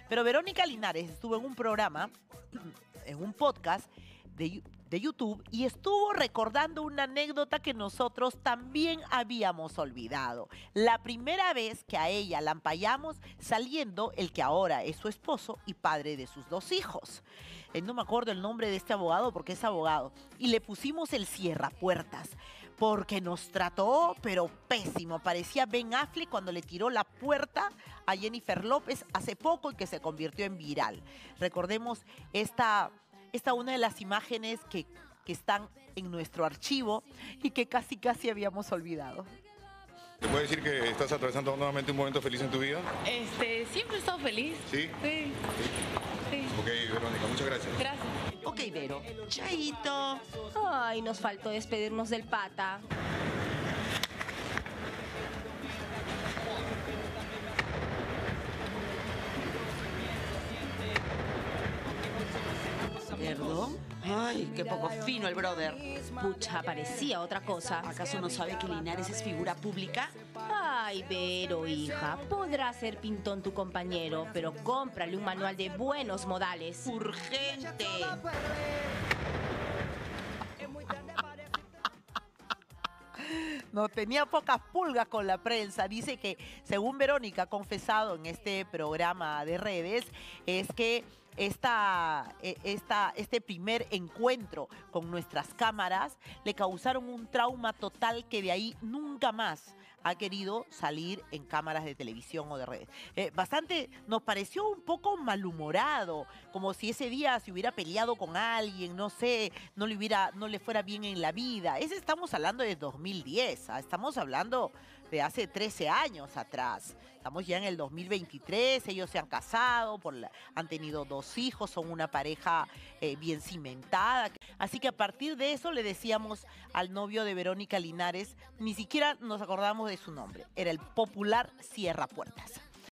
Pero Verónica Linares estuvo en un programa, en un podcast de YouTube y estuvo recordando una anécdota que nosotros también habíamos olvidado. La primera vez que a ella la ampallamos saliendo el que ahora es su esposo y padre de sus 2 hijos. No me acuerdo el nombre de este abogado porque es abogado. Y le pusimos el cierrapuertas porque nos trató, pero pésimo. Parecía Ben Affleck cuando le tiró la puerta a Jennifer López hace poco y que se convirtió en viral. Recordemos esta una de las imágenes que están en nuestro archivo y que casi habíamos olvidado. ¿Te puedo decir que estás atravesando nuevamente un momento feliz en tu vida? Siempre he estado feliz. ¿Sí? Sí. Sí. Ok, Verónica, muchas gracias. Gracias. Ok, Vero. Chaito. Ay, nos faltó despedirnos del pata. ¿Perdón? Ay, qué poco fino el brother. Pucha, parecía otra cosa. ¿Acaso no sabe que Linares es figura pública? Ay, Vero, hija, podrá ser pintón tu compañero, pero cómprale un manual de buenos modales. ¡Urgente! No, tenía pocas pulgas con la prensa. Dice que, según Verónica ha confesado en este programa de redes, es que este primer encuentro con nuestras cámaras le causaron un trauma total que de ahí nunca más ha querido salir en cámaras de televisión o de redes. Bastante, nos pareció un poco malhumorado, como si ese día se hubiera peleado con alguien, no sé, no le fuera bien en la vida. Estamos hablando de 2010, estamos hablando de hace 13 años atrás. Estamos ya en el 2023, ellos se han casado, han tenido 2 hijos, son una pareja bien cimentada. Así que a partir de eso le decíamos al novio de Verónica Linares, ni siquiera nos acordamos de su nombre, era el popular Cierrapuertas.